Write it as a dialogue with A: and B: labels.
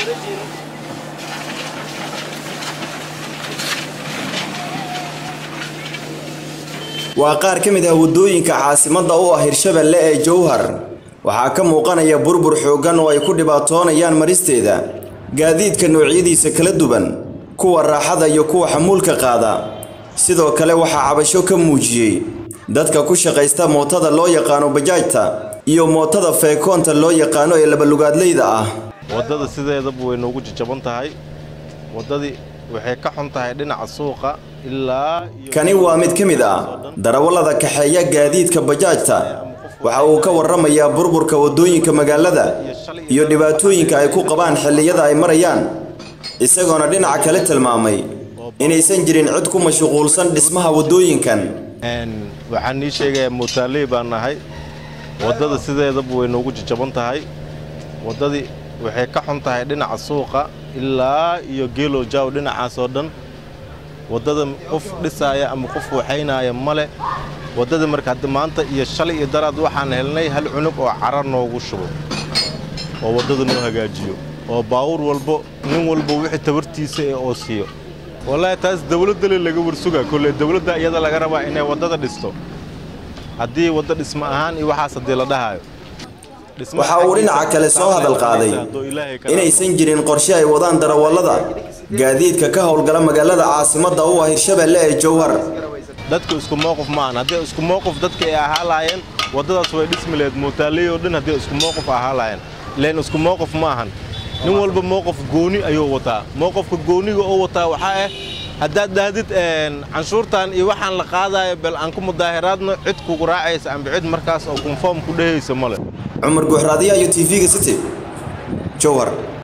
A: وقار كميدا ودooyinka caasimada oo ah Hirshabelle ee Jowhar waxa ka muuqanaya burbur xoogan oo ay ku dhibaatoonayaan maristeeda gaadiidka noocyadiisa kala duwan kuwa raaxada iyo kuwa xamuulka qaada sidoo kale waxa cabasho ka muujiyay dadka ku shaqeysta mootada loo yaqaan bajaajta iyo mootada feekoonta loo yaqaan ee laba lugaadleyda ah
B: wadada sideeda way noogu jaban tahay wadadii waxay ka xun tahay dhinaca suuqa ilaa
A: kani waa mid kamid ah darawalada kaxeeya gaadiidka bajaajta waxa uu ka warramayaa burburka wadooyinka magaalada iyo dhibaatooyinka ay ku qabaan xilliyada ay marayaan isagoona dhinaca kale tilmaamay inaysan jirin cid ku mashquulsan dhismaha wadooyinkan
B: waxaan ii sheegay mootaley baan nahay wadada sideeda way noogu jaban tahay wadadii waxay ka xun tahay dhinaca suuqa ilaa iyo geelo jaaw dhinacaas oo dhan wadada qof dhisaya ama qof waxaynaya male wadada marka maanta iyo shalay iyo daraad waxaan helnay hal cunug oo carar noogu shubo oo wadada noo hagaajiyo oo baawur walbo nin walbo wixii tabartiisa ee oo siiyo wallahi taas dawladda laga warsuga kullee dawladda iyada laga rabaa inay wadada dhisto haddii wada dhisma ahaan iyo waxaas hadii la dhahayo
A: waxa uu dhinaca kale soo hadal qaaday inaysan jirin qorshe ay wadaan darawalada gaadiidka ka howlgala magaalada caasimada oo ah Hirshabelle ee Jowhar
B: dadku isku mowqif ma aha hadii isku mowqif dadka ay ahaalaayeen wadadaas way dhismileed mootaley oo dhan hadii isku mowqif ahaalaayeen leen isku mowqif ma ahan nin walba mowqif gooni ayuu wataa mowqifka gooniga oo wataa waxa ah haddaad daadid canshuurtan iyo waxaan la qaadayo bal aan ku mudaahiraadno cid ku raacaysa aan bicid markaas oo conform ku dhahaysa male
A: Umar Guhraadiya iyo TV-ga City Jowhar